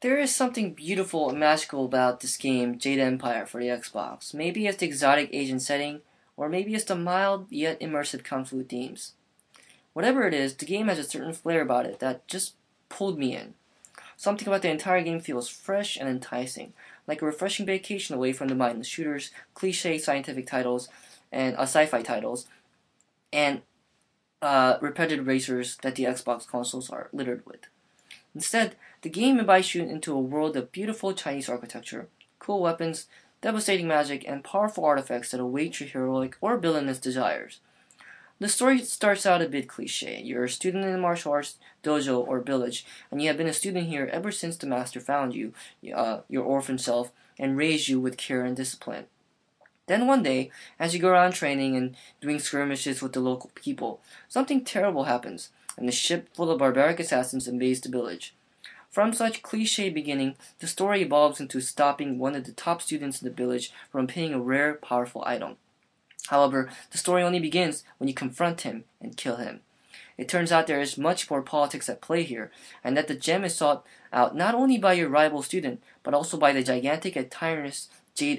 There is something beautiful and magical about this game, Jade Empire, for the Xbox. Maybe it's the exotic Asian setting, or maybe it's the mild yet immersive Kung Fu themes. Whatever it is, the game has a certain flair about it that just pulled me in. Something about the entire game feels fresh and enticing, like a refreshing vacation away from the mindless shooters, cliche scientific titles, and sci-fi titles, and repetitive racers that the Xbox consoles are littered with. Instead, the game invites you into a world of beautiful Chinese architecture, cool weapons, devastating magic, and powerful artifacts that await your heroic or villainous desires. The story starts out a bit cliche. You're a student in a martial arts dojo or village, and you have been a student here ever since the master found you, your orphan self, and raised you with care and discipline. Then one day, as you go around training and doing skirmishes with the local people, something terrible happens, and a ship full of barbaric assassins invades the village. From such cliche beginning, the story evolves into stopping one of the top students in the village from obtaining a rare, powerful item. However, the story only begins when you confront him and kill him. It turns out there is much more politics at play here, and that the gem is sought out not only by your rival student, but also by the gigantic and tyrannous Jade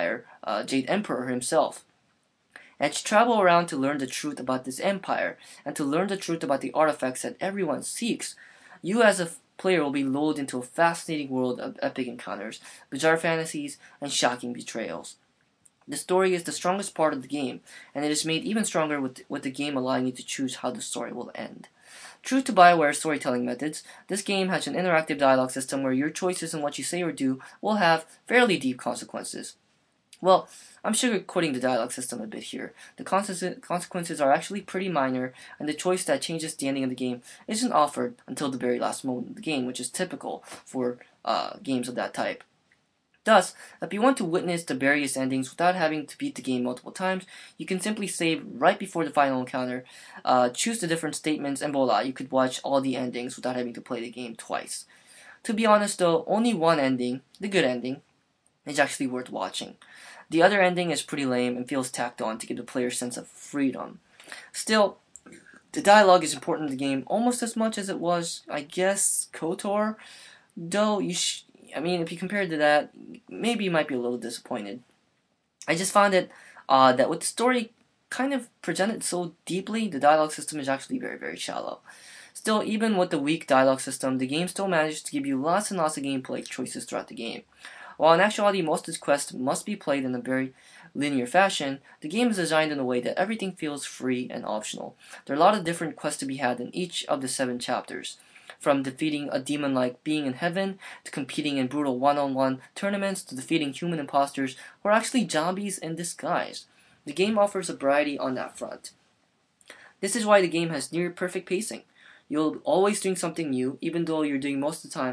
Emperor himself. And to travel around to learn the truth about this empire, and to learn the truth about the artifacts that everyone seeks, you as a player will be lulled into a fascinating world of epic encounters, bizarre fantasies, and shocking betrayals. The story is the strongest part of the game, and it is made even stronger with the game allowing you to choose how the story will end. True to BioWare's storytelling methods, this game has an interactive dialogue system where your choices in what you say or do will have fairly deep consequences. Well, I'm sugarcoating the dialogue system a bit here. The consequences are actually pretty minor, and the choice that changes the ending of the game isn't offered until the very last moment of the game, which is typical for games of that type. Thus, if you want to witness the various endings without having to beat the game multiple times, you can simply save right before the final encounter, choose the different statements, and voila, you could watch all the endings without having to play the game twice. To be honest though, only one ending, the good ending, is actually worth watching. The other ending is pretty lame and feels tacked on to give the player a sense of freedom. Still, the dialogue is important in the game almost as much as it was, I guess, KOTOR, though if you compare it to that, maybe you might be a little disappointed. I just found it odd that with the story kind of presented so deeply, the dialogue system is actually very, very shallow. Still, even with the weak dialogue system, the game still managed to give you lots and lots of gameplay choices throughout the game. While in actuality most of its quests must be played in a very linear fashion, the game is designed in a way that everything feels free and optional. There are a lot of different quests to be had in each of the 7 chapters. From defeating a demon-like being in heaven, to competing in brutal one-on-one tournaments, to defeating human imposters who are actually zombies in disguise. The game offers a variety on that front. This is why the game has near perfect pacing. You're always doing something new, even though all you're doing most of the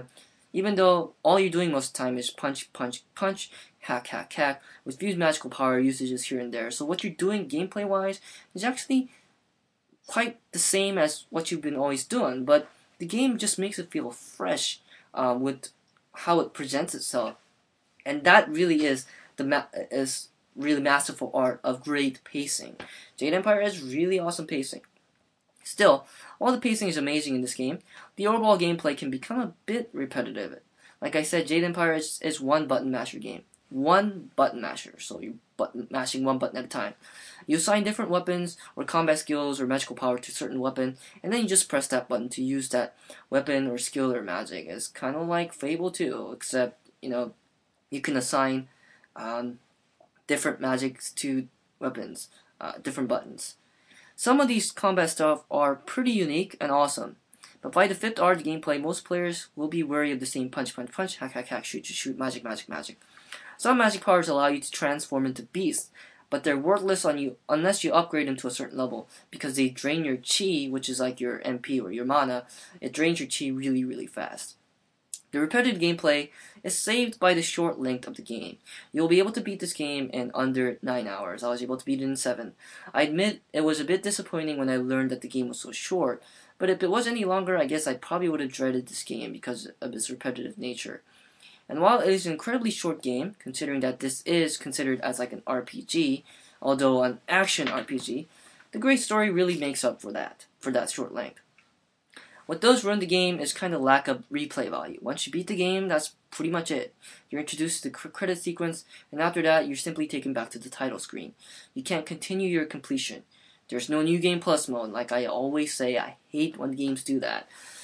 time is punch, punch, punch, hack, hack, hack, with few magical power usages here and there. So what you're doing gameplay-wise is actually quite the same as what you've been always doing, but the game just makes it feel fresh with how it presents itself, and that really is really masterful art of great pacing. Jade Empire has really awesome pacing. Still, while the pacing is amazing in this game, the overall gameplay can become a bit repetitive. Like I said, Jade Empire is one button masher game. One button masher, so you're mashing one button at a time. You assign different weapons or combat skills or magical power to a certain weapon, and then you just press that button to use that weapon or skill or magic. It's kind of like Fable 2, except, you can assign different magics to weapons, different buttons. Some of these combat stuff are pretty unique and awesome, but by the 5th hour of the gameplay, most players will be wary of the same punch, punch, punch, hack, hack, hack, shoot, shoot, shoot, magic, magic, magic. Some magic powers allow you to transform into beasts, but they're worthless on you unless you upgrade them to a certain level, because they drain your chi, which is like your MP or your mana. It drains your chi really, really fast. The repetitive gameplay is saved by the short length of the game. You'll be able to beat this game in under 9 hours. I was able to beat it in 7. I admit it was a bit disappointing when I learned that the game was so short, but if it was any longer, I guess I probably would have dreaded this game because of its repetitive nature. And while it is an incredibly short game, considering that this is considered as like an RPG, although an action RPG, the great story really makes up for that short length. What does ruin the game is kind of lack of replay value. Once you beat the game, that's pretty much it. You're introduced to the credit sequence, and after that, you're simply taken back to the title screen. You can't continue your completion. There's no New Game Plus mode. Like I always say, I hate when games do that.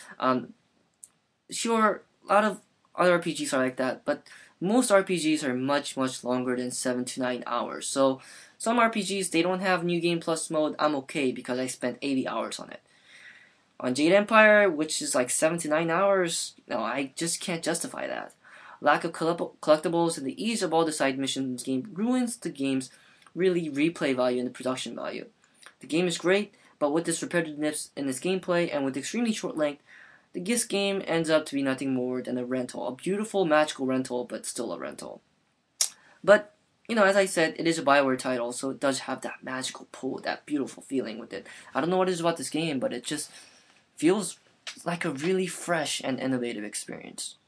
Sure, a lot of other RPGs are like that, but most RPGs are much, much longer than 7 to 9 hours. So some RPGs, they don't have New Game Plus mode. I'm okay because I spent 80 hours on it. On Jade Empire, which is like 7 to 9 hours, no, I just can't justify that. Lack of collectibles and the ease of all the side missions game ruins the game's really replay value and the production value. The game is great, but with this repetitiveness in its gameplay and with extremely short length, this game ends up to be nothing more than a rental. A beautiful, magical rental, but still a rental. But, as I said, it is a BioWare title, so it does have that magical pull, that beautiful feeling with it. I don't know what it is about this game, but it just feels like a really fresh and innovative experience.